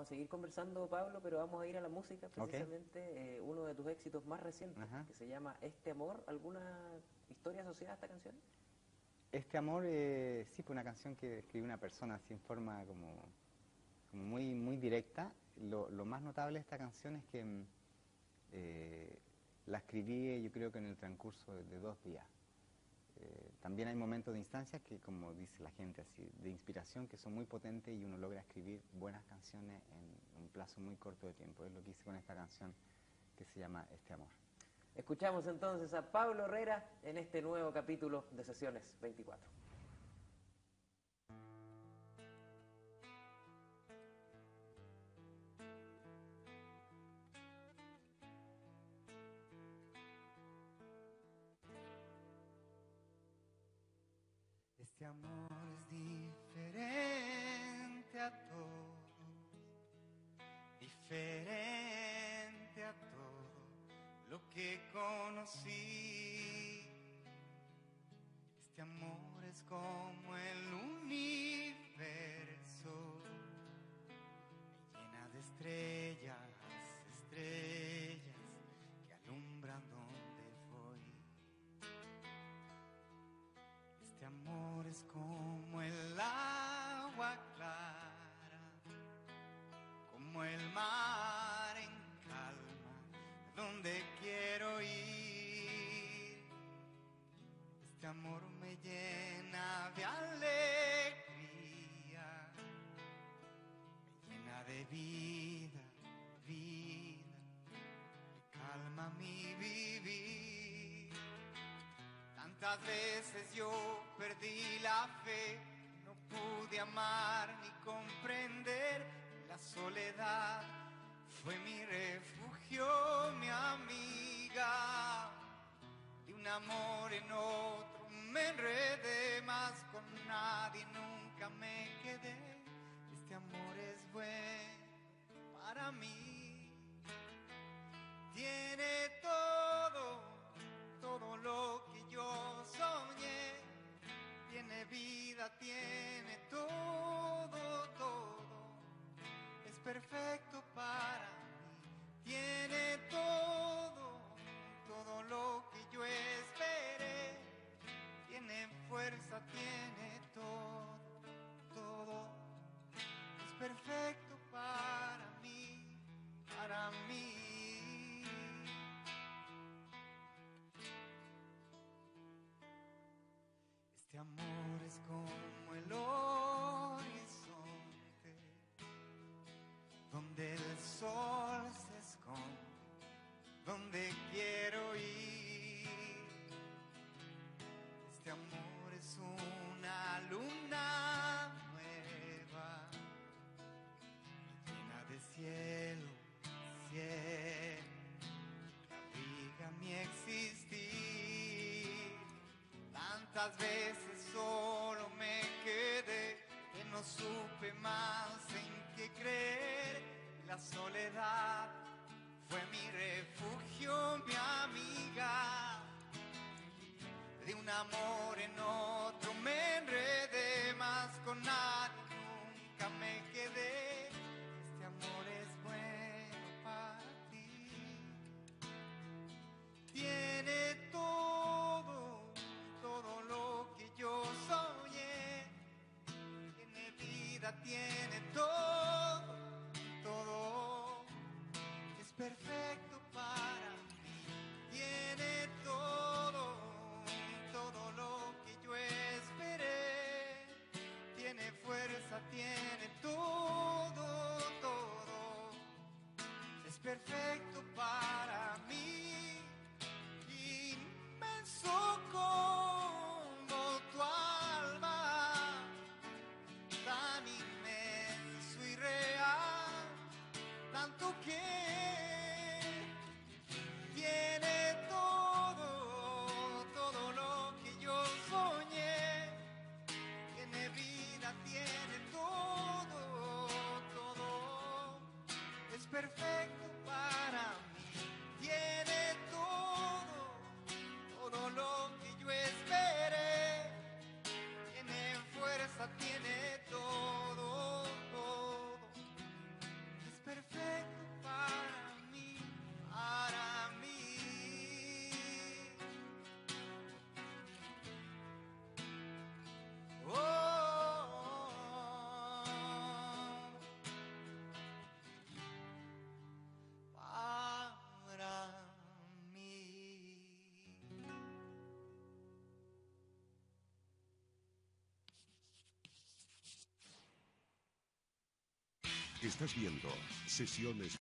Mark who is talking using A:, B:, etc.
A: Vamos a seguir conversando, Pablo, pero vamos a ir a la música precisamente. Uno de tus éxitos más recientes, que se llama Este Amor. ¿Alguna historia asociada a esta canción?
B: Este Amor, sí, fue una canción que escribió una persona así en forma como muy directa. Lo más notable de esta canción es que la escribí yo creo que en el transcurso de 2 días. También hay momentos de instancias que, como dice la gente, así, de inspiración, que son muy potentes y uno logra escribir buenas canciones en un plazo muy corto de tiempo. Es lo que hice con esta canción que se llama Este Amor.
A: Escuchamos entonces a Pablo Herrera en este nuevo capítulo de Sesiones 24.
C: Este amor es diferente a todos, diferente a todo lo que conocí. Este amor es como el universo, me llena de estrellas, estrellas que alumbran donde voy. Este amor es como el agua clara, como el mar en calma, donde quiero ir. Este amor me llena de alegría, me llena de vida, vida, me calma mi vivir. Tantas veces yo perdí la fe, no pude amar ni comprender. La soledad fue mi refugio, mi amiga. De un amor en otro me enredé, más con nadie nunca me quedé. Este amor es bueno para mí, tiene todo, todo lo que yo soñé. Tiene vida, tiene todo, todo, es perfecto para mí. Tiene todo, todo lo que yo esperé. Tiene fuerza, tiene todo, todo, es perfecto para mí, para mí. Este amor es como el horizonte, donde el sol se esconde, donde quiero ir. Este amor es una luna nueva, llena de cielo, cielo, que abriga mi existir. Tantas veces solo me quedé, que no supe más en qué creer. La soledad fue mi refugio, mi amiga. De un amor en otro me enredé, más con nadie nunca me quedé. Este amor es bueno para ti, tiene todo, todo lo que yo soñé. Tiene vida, tiene todo, todo, es perfecto para mí. Tiene todo, todo lo que yo esperé. Tiene fuerza, tiene todo, todo, es perfecto para mí. Inmenso como tu alma, tan inmenso y real, tanto que tiene todo, todo lo que yo soñé. Tiene vida, tiene todo, todo, es perfecto para mí. Tiene todo, todo lo que yo esperé. Tiene fuerza, tiene todo, todo,
D: Estás viendo Sesiones